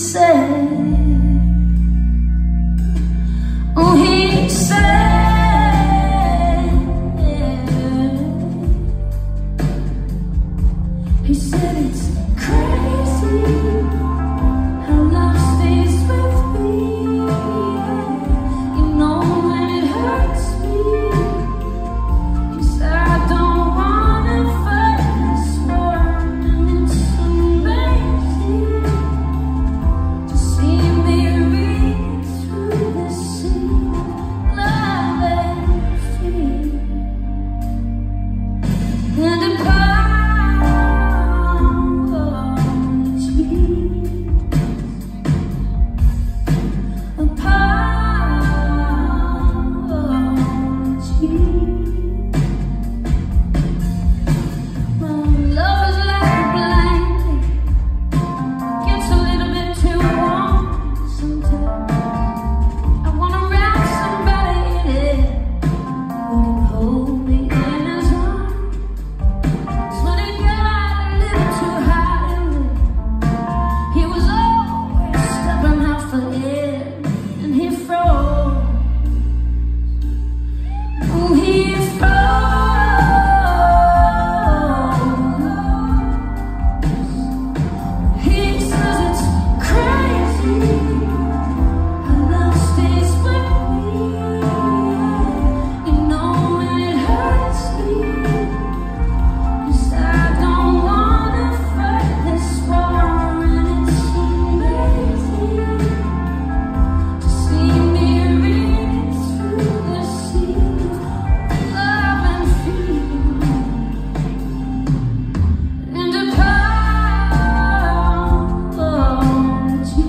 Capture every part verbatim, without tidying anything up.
said, oh, he said, he said it's crazy how love stays with me. You know when it hurts me, he said I don't wanna fight this war, and it's amazing to see me read through the sea, love and fear, and apology, apology. My love is like a blanket, gets a little bit too warm sometimes. I wanna wrap somebody in it who can hold me in his arms. So when it got a little too hot in me, he was always stepping out for air, and he froze. Oh, he froze. He says it's crazy how love stays with me. You know when it hurts me, he said I don't wanna fight this war, and it's amazing to see me read through the sea, love and fear, and apology,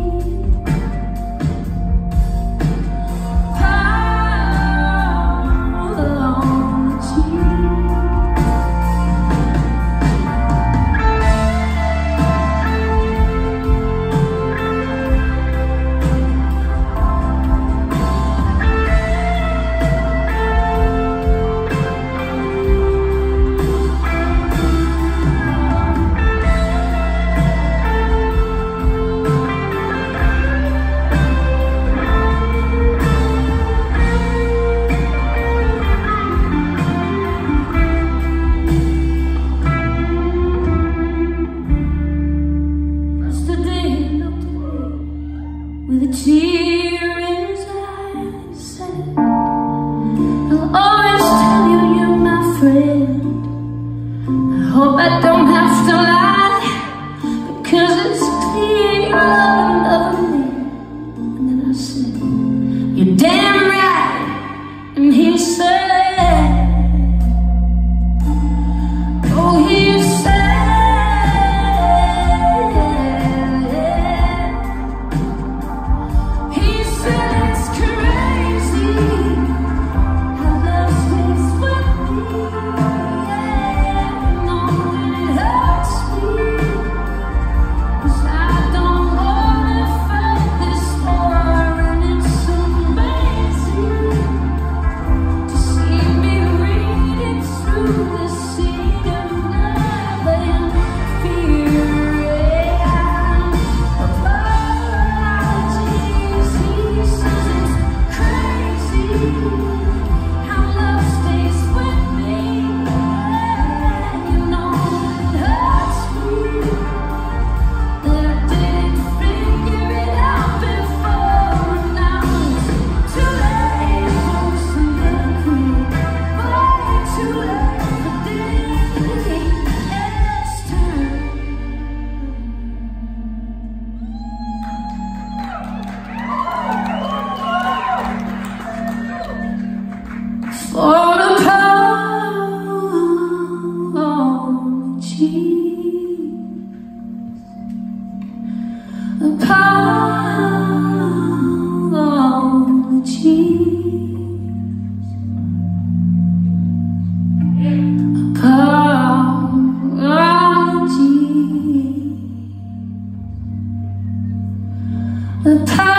yesterday he looked at me with a tear in his eye and said, I'll always tell you you're my friend. I hope I don't have to lie, because it's clear you love another man. And then I said, you're damn right. And he said, oh, he said, he said it's crazy how love stays with me. Yeah, you know when it hurts me, 'cause I don't wanna fight this war, and it's amazing to see me reading through the sea of love and fear and apologies. He says it's crazy how love stays with me. You know it hurts me that I didn't figure it out before. Now it's too late for something, way too late for this time. For apology, apology, apology, apology.